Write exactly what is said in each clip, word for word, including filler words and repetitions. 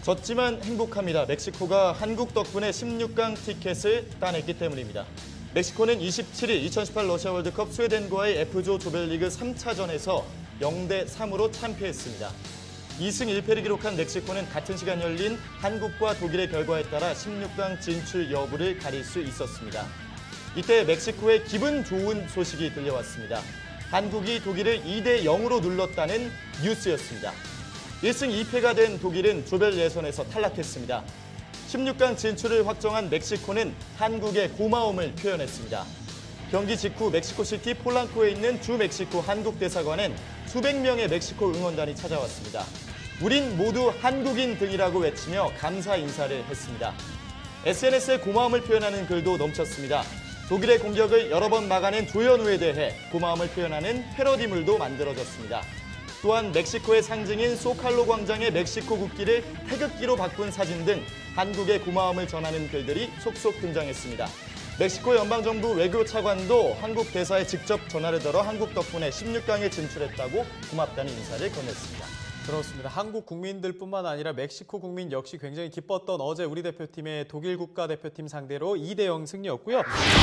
졌지만 행복합니다. 멕시코가 한국 덕분에 십육 강 티켓을 따냈기 때문입니다. 멕시코는 이십칠 일 이천십팔 러시아 월드컵 스웨덴과의 F조 조별리그 삼 차전에서 영 대 삼으로 참패했습니다. 이 승 일 패를 기록한 멕시코는 같은 시간 열린 한국과 독일의 결과에 따라 십육 강 진출 여부를 가릴 수 있었습니다. 이때 멕시코의 기분 좋은 소식이 들려왔습니다. 한국이 독일을 이 대 영으로 눌렀다는 뉴스였습니다. 일 승 이 패가 된 독일은 조별 예선에서 탈락했습니다. 십육 강 진출을 확정한 멕시코는 한국의 고마움을 표현했습니다. 경기 직후 멕시코시티 폴란코에 있는 주 멕시코 한국 대사관엔 수백 명의 멕시코 응원단이 찾아왔습니다. 우린 모두 한국인 등이라고 외치며 감사 인사를 했습니다. 에스엔에스에 고마움을 표현하는 글도 넘쳤습니다. 독일의 공격을 여러 번 막아낸 조현우에 대해 고마움을 표현하는 패러디물도 만들어졌습니다. 또한 멕시코의 상징인 소칼로 광장의 멕시코 국기를 태극기로 바꾼 사진 등 한국의 고마움을 전하는 글들이 속속 등장했습니다. 멕시코 연방정부 외교차관도 한국 대사에 직접 전화를 걸어 한국 덕분에 십육 강에 진출했다고 고맙다는 인사를 건넸습니다. 그렇습니다. 한국 국민들뿐만 아니라 멕시코 국민 역시 굉장히 기뻤던 어제 우리 대표팀의 독일 국가대표팀 상대로 이 대 영 승리였고요.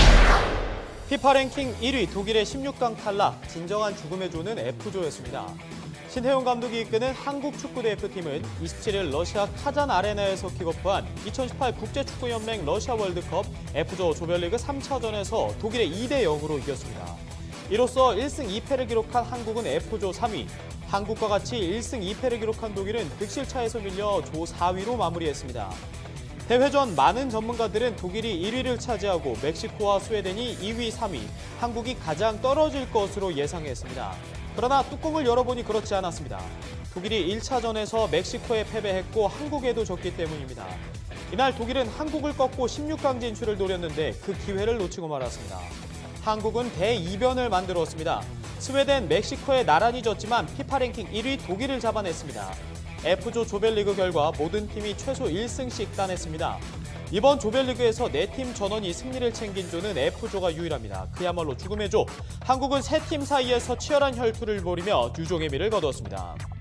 피파 랭킹 일 위 독일의 십육 강 탈락, 진정한 죽음의 조는 F조였습니다. 신태용 감독이 이끄는 한국 축구대표팀은 이십칠 일 러시아 카잔 아레나에서 킥오프한 이천십팔 국제축구연맹 러시아 월드컵 F조 조별리그 삼 차전에서 독일의 이 대 영으로 이겼습니다. 이로써 일 승 이 패를 기록한 한국은 F조 삼 위, 한국과 같이 일 승 이 패를 기록한 독일은 득실차에서 밀려 조 사 위로 마무리했습니다. 대회 전 많은 전문가들은 독일이 일 위를 차지하고 멕시코와 스웨덴이 이 위, 삼 위, 한국이 가장 떨어질 것으로 예상했습니다. 그러나 뚜껑을 열어보니 그렇지 않았습니다. 독일이 일 차전에서 멕시코에 패배했고 한국에도 졌기 때문입니다. 이날 독일은 한국을 꺾고 십육 강 진출을 노렸는데 그 기회를 놓치고 말았습니다. 한국은 대이변을 만들었습니다. 스웨덴, 멕시코에 나란히 졌지만 피파 랭킹 일 위 독일을 잡아냈습니다. F조 조별리그 결과 모든 팀이 최소 일 승씩 따냈습니다. 이번 조별리그에서 네 팀 전원이 승리를 챙긴 조는 F조가 유일합니다. 그야말로 죽음의 조. 한국은 세 팀 사이에서 치열한 혈투를 벌이며 유종의 미를 거두었습니다.